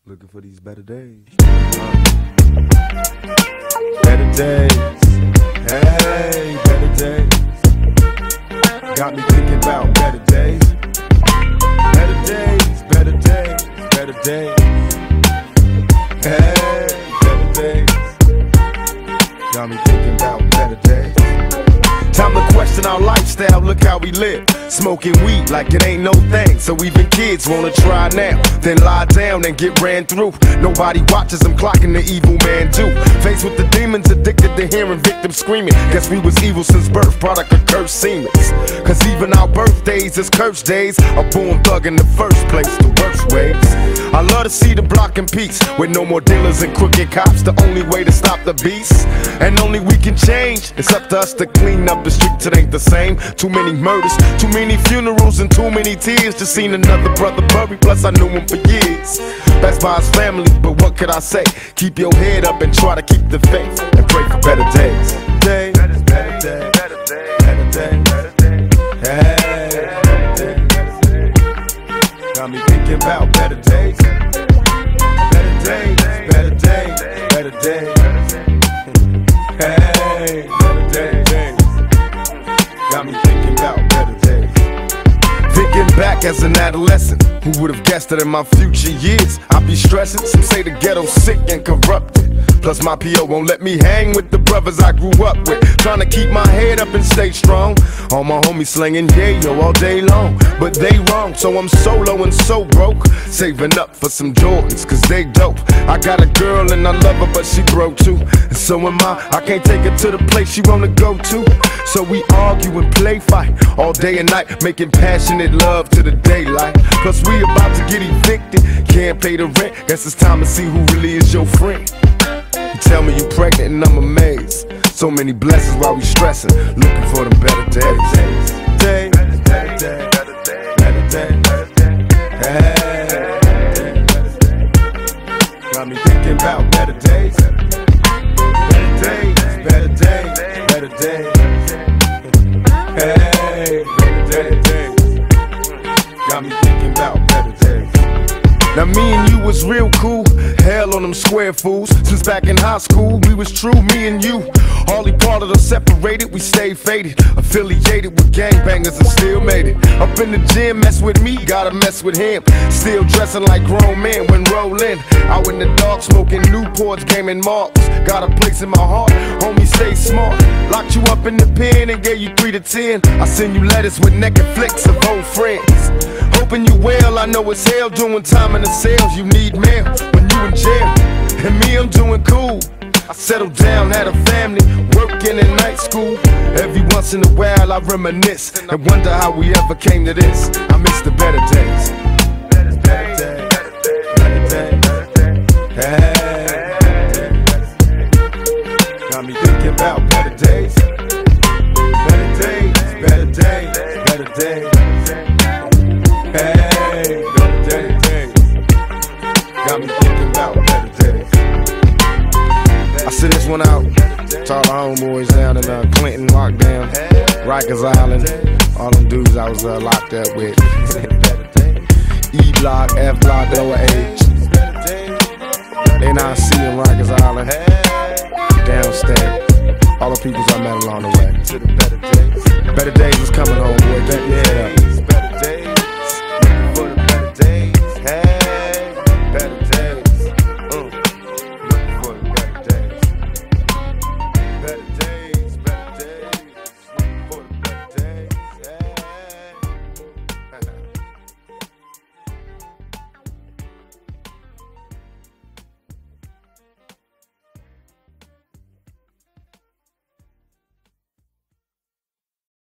Looking for these better days. Better days. Hey, better days. Got me thinking about better days. Better days, better days, better days. Hey, better days. Got me thinking about better days. Time to question our lifestyle, look how we live. Smoking weed like it ain't no thing. So even kids wanna try now, then lie down and get ran through. Nobody watches them clocking the evil man too. Faced with the demons, addicted to hearing victims screaming. Guess we was evil since birth, product of cursed semens. Cause even our birthdays is cursed days. A born thug in the first place, the worst ways. I love to see the block in peace, with no more dealers and crooked cops. The only way to stop the beast, and only we can change. It's up to us to clean up the streets, it ain't the same. Too many murders, too many funerals, and too many tears. Just seen another brother buried, plus I knew him for years. That's by his family, but what could I say? Keep your head up and try to keep the faith, and pray for better days. Days, better days, better days, better days, better days. Hey, better days. Got me thinking about better days. Better days, better days, better days. Hey, better days. Got me thinking about better days. Thinking back as an adolescent, who would have guessed that in my future years I'd be stressing? Some say the ghetto's sick and corrupted. Plus my P.O. won't let me hang with the brothers I grew up with. Trying to keep my head up and stay strong. All my homies slinging yayo all day long, but they wrong, so I'm solo and so broke. Saving up for some Jordans, cause they dope. I got a girl and I love her, but she broke too. And so am I can't take her to the place she wanna go to. So we argue and play fight all day and night, making passionate love to the daylight. Plus we about to get evicted, can't pay the rent. Guess it's time to see who really is your friend. You tell me you pregnant and I'm amazed. So many blessings while we stressing, looking for them better days. Day, better day, better day, better day, better day. Hey, got me thinking about better days. Better days, better days, better days. Hey, better days. Got me thinking about better days. Now me and you was real cool, hell on them square fools. Since back in high school, we was true, me and you. Hardly parted or separated, we stayed faded. Affiliated with gangbangers and still made it. Up in the gym, mess with me, gotta mess with him. Still dressing like grown men when rolling. Out in the dark, smoking Newports, gaming marks. Got a place in my heart, homie, stay smart. Locked you up in the pen and gave you 3 to 10. I send you letters with naked flicks of old friends. Hoping you well, I know it's hell doing time in the cells. You need mail when you in jail, and me, I'm doing cool. I settled down, had a family, working in night school. Every once in a while I reminisce and wonder how we ever came to this. I miss the better days. Better days, better days, better days. Hey, got me thinking about better days. Better days, better days, better days. Hey, better days. Got me thinking about better days. I sent this one out to all the homeboys down in Clinton, lockdown, Rikers Island, all them dudes I was locked up with. E-Block, F-Block, lower A.